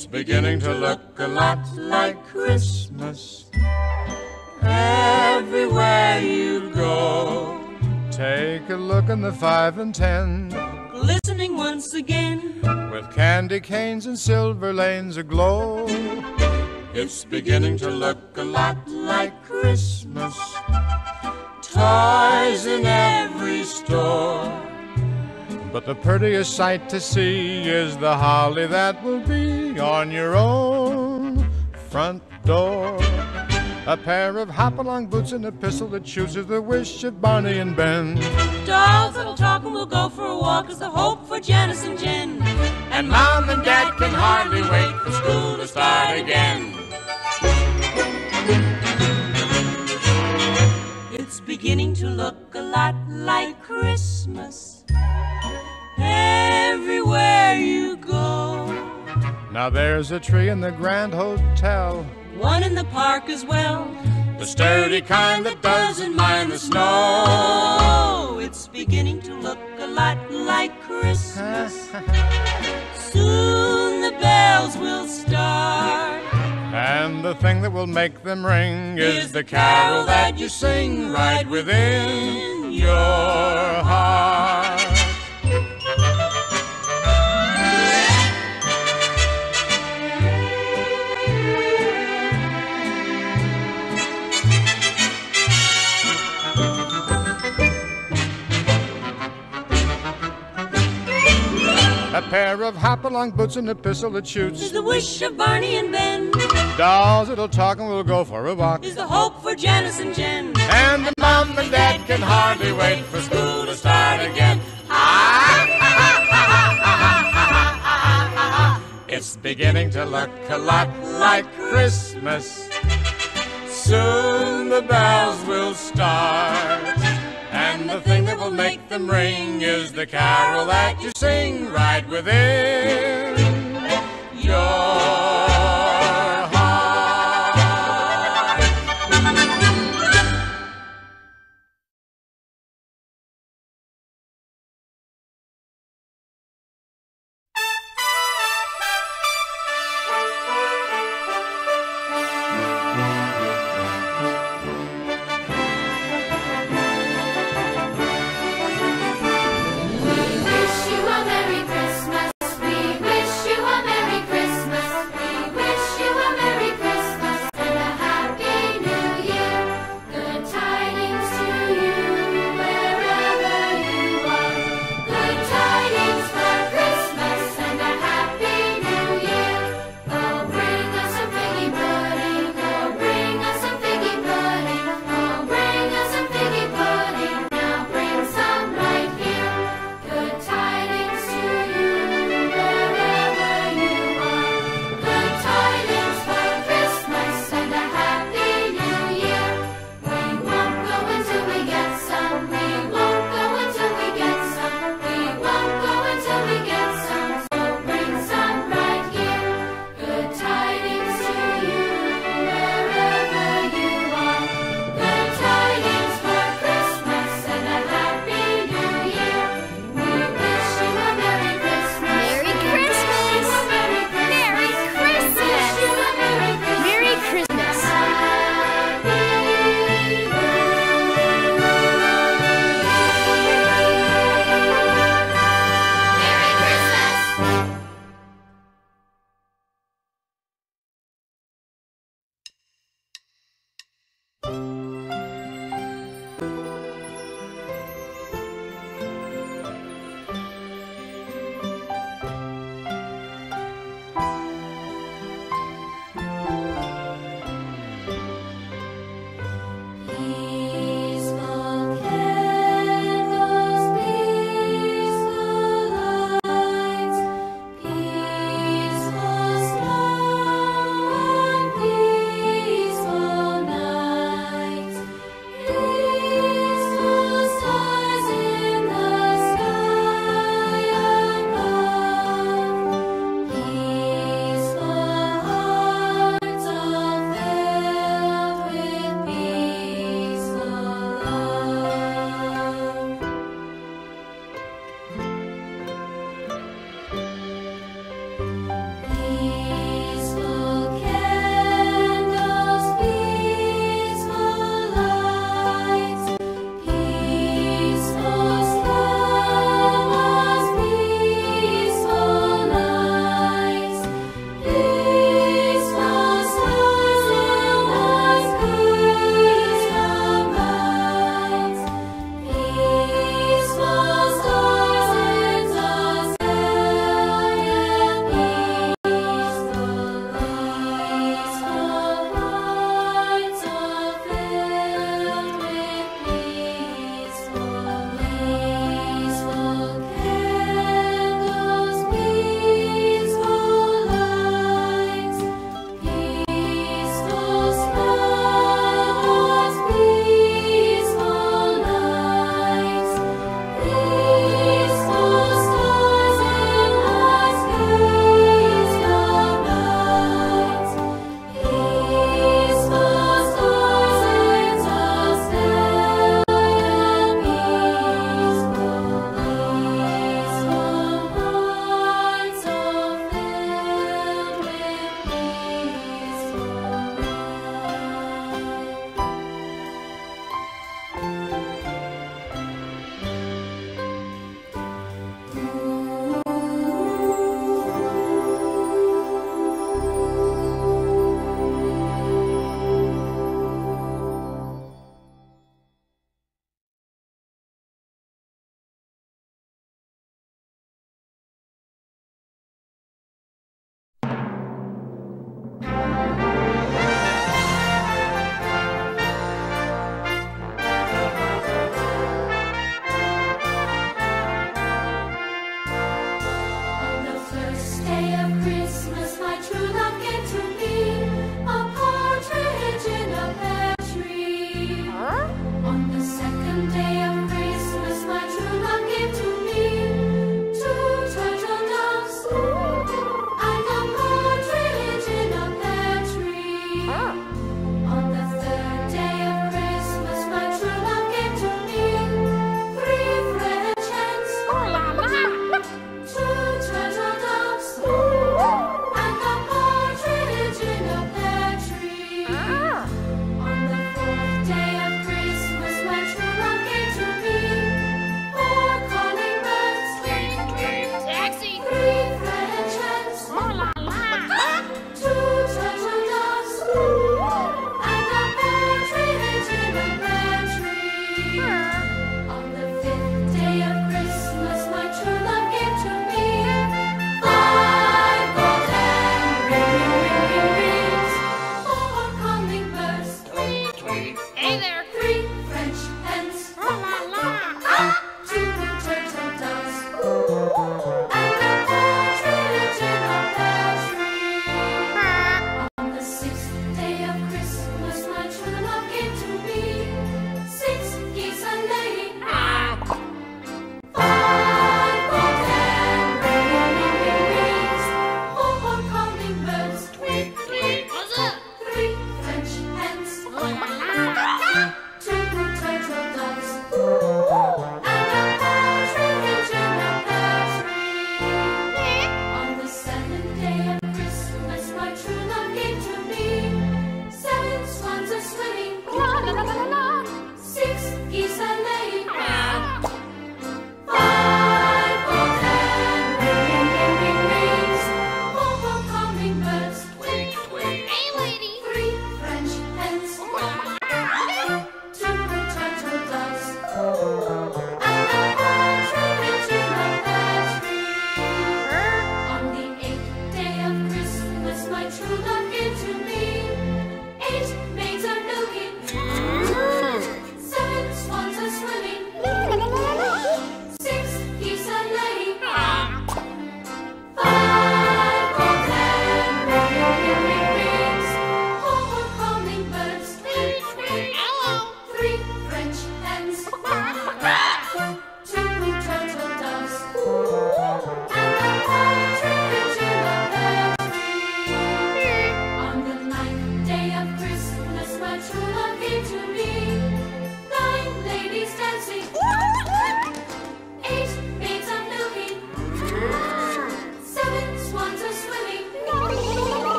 It's beginning to look a lot like Christmas everywhere you go. Take a look in the 5 and 10, glistening once again, with candy canes and silver lanes aglow. It's beginning to look a lot like Christmas, toys in every store. But the prettiest sight to see is the holly that will be on your own front door. A pair of hop-along boots and a pistol that shoots is the wish of Barney and Ben. Dolls that'll talk and we'll go for a walk is the hope for Janice and Jen. And Mom and Dad can hardly wait for school to start again. It's beginning to look a lot like Christmas everywhere you go. Now there's a tree in the Grand Hotel, one in the park as well, the sturdy kind that doesn't mind the snow. It's beginning to look a lot like Christmas. Soon the bells will start, and the thing that will make them ring is the carol that you sing right within your heart. A pair of hop-along boots and a pistol that shoots is the wish of Barney and Ben. Dolls that'll talk and we'll go for a walk is the hope for Janice and Jen. And the Mom and Dad can hardly wait for school to start again. It's beginning to look a lot like Christmas. Soon the bells will start, and the thing that will make them ring is the carol that you sing right within your heart. We wish you a Merry Christmas. We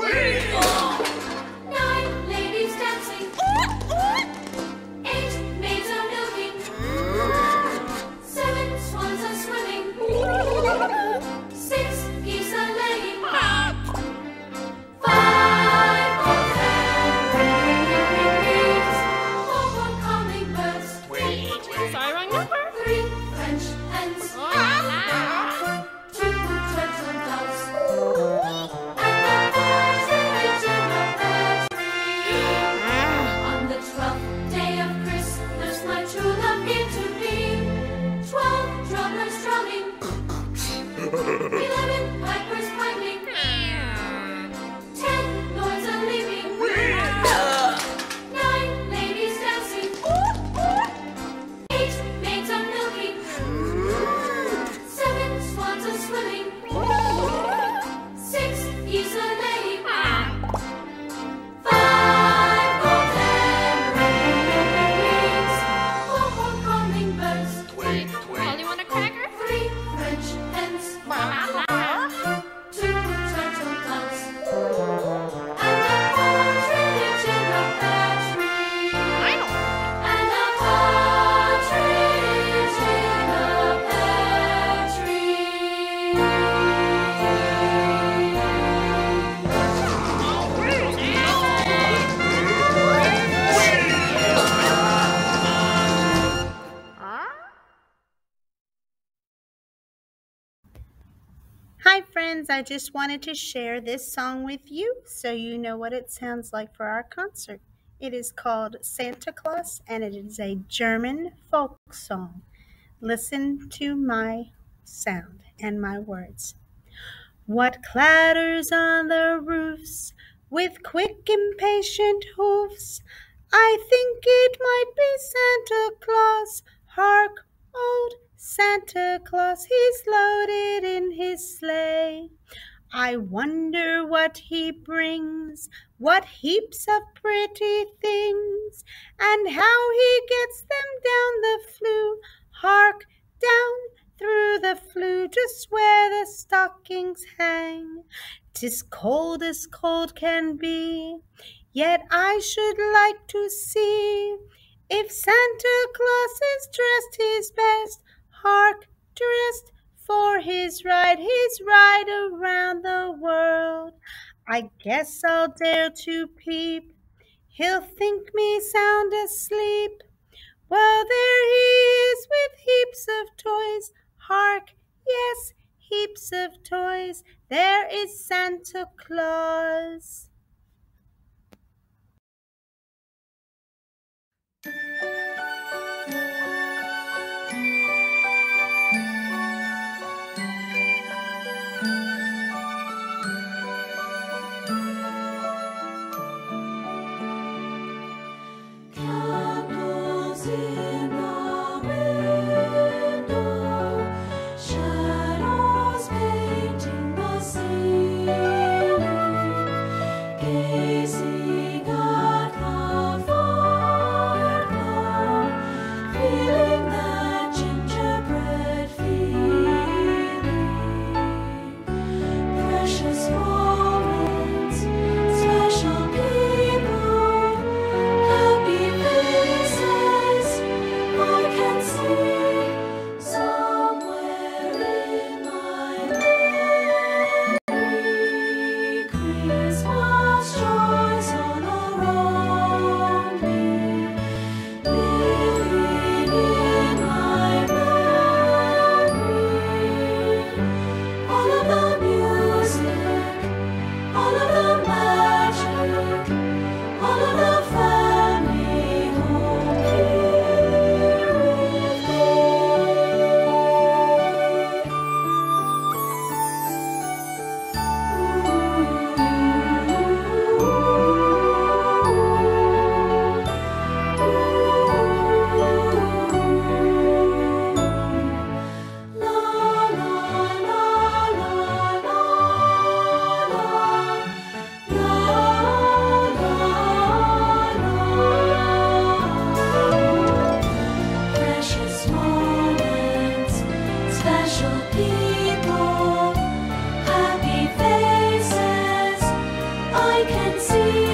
9 ladies dancing. 8 maids are milking. 7 swans are swimming. 6 geese are laying. 5 golden rings. 4 hummingbirds. Sorry, wrong number. 3 French hens. 2 turtle doves. And a partridge in a pear tree. On the 12th day of Christmas, my true love gave to me 12 drummers drumming, 11 pipers piping, 10 lords a leaping, 9 ladies dancing, 8 maids a milking, 7 swans a swimming, 6 geese a laying, 5 golden rings, 4 hummingbirds, Only want a cracker? 3 French hens, 2 turtle doves, and a partridge in a pear tree. And a partridge in a pear tree. Hi friends, I just wanted to share this song with you so you know what it sounds like for our concert. It is called Santa Claus and it is a German folk song. Listen to my sound and my words. What clatters on the roofs with quick impatient hoofs? I think it might be Santa Claus. Hark, old Santa Claus, he's loaded in his sleigh. I wonder what he brings, what heaps of pretty things, and how he gets them down the flue. Hark, down through the flue, just where the stockings hang. 'Tis cold as cold can be, yet I should like to see if Santa Claus is dressed his best. Hark, dressed for his ride around the world. I guess I'll dare to peep, he'll think me sound asleep. Well, there he is with heaps of toys. Hark, yes, heaps of toys. There is Santa Claus. Candles in the window, shadows painting the ceiling. can see.